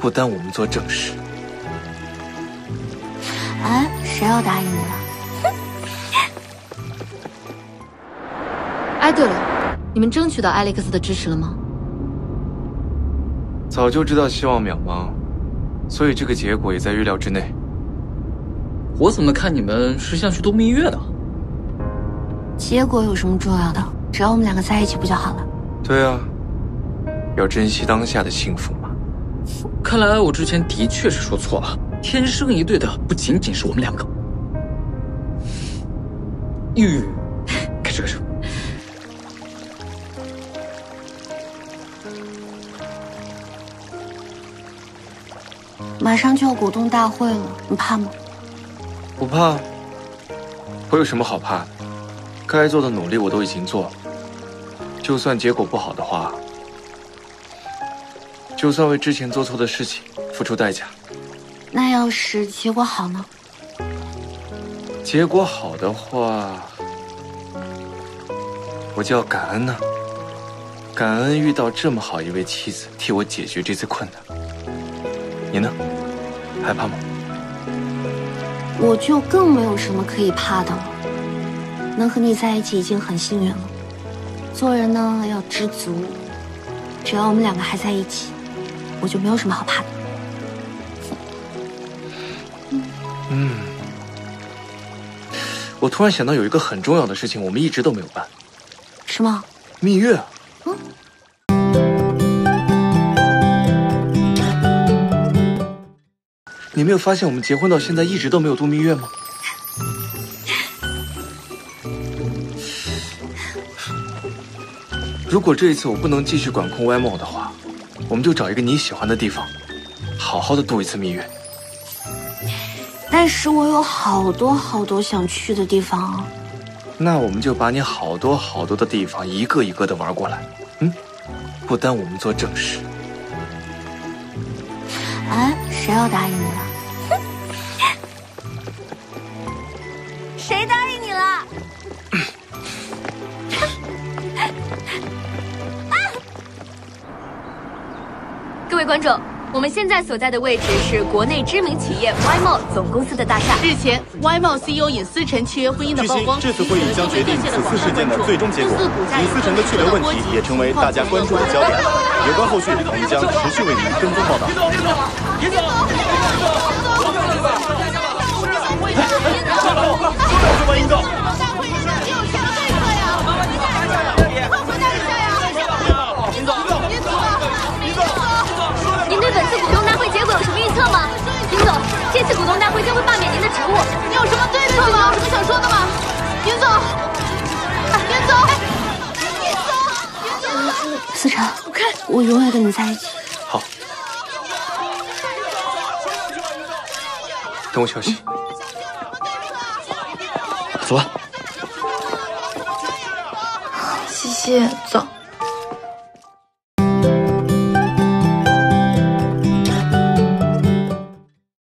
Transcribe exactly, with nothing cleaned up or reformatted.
不耽误我们做正事。 哎，谁要答应你了？ 哎，对了，你们争取到艾利克斯的支持了吗？ 早就知道希望渺茫，所以这个结果也在预料之内。 我怎么看你们是像去度蜜月的？ 结果有什么重要的？只要我们两个在一起不就好了？ 对啊，要珍惜当下的幸福嘛。 看来我之前的确是说错了，天生一对的不仅仅是我们两个。吁，开始开始。 马上就要股东大会了，你怕吗？ 不怕，我有什么好怕的？该做的努力我都已经做了，就算结果不好的话，就算为之前做错的事情付出代价。 那要是结果好呢？ 结果好的话，我就要感恩呢、啊，感恩遇到这么好一位妻子，替我解决这次困难。你呢？害怕吗？ 我就更没有什么可以怕的了。能和你在一起已经很幸运了。做人呢要知足，只要我们两个还在一起，我就没有什么好怕的。 嗯，我突然想到有一个很重要的事情，我们一直都没有办。 什么？ 蜜月啊。 嗯。 你没有发现我们结婚到现在一直都没有度蜜月吗？如果这一次我不能继续管控 Y M O 的话，我们就找一个你喜欢的地方，好好的度一次蜜月。 但是我有好多好多想去的地方啊。 那我们就把你好多好多的地方一个一个的玩过来，嗯，不耽误我们做正事。 哎，谁要答应你了？谁答应你了？ 各位观众，我们现在所在的位置是国内知名企业 Y M O 总公司的大厦。 日前 ，Y M O C E O 尹思辰契约婚姻的曝光， 据悉，这次会议将决定此次事件的最终结果。尹思辰的去留问题也成为大家关注的焦点。有关后续，我们将持续为您跟踪报道。 尹总， 什么尹总？ 大会上只有钱对策呀！快回答一下呀！尹总，尹总，尹总， 您对本次股东大会结果有什么预测吗？尹总，这次股东大会将会罢免您的职务， 你有什么对策吗？有什么想说的吗？尹总，尹总，尹总，尹总， 思辰，我永远跟你在一起。 好，等我消息。 走吧。 谢谢，走。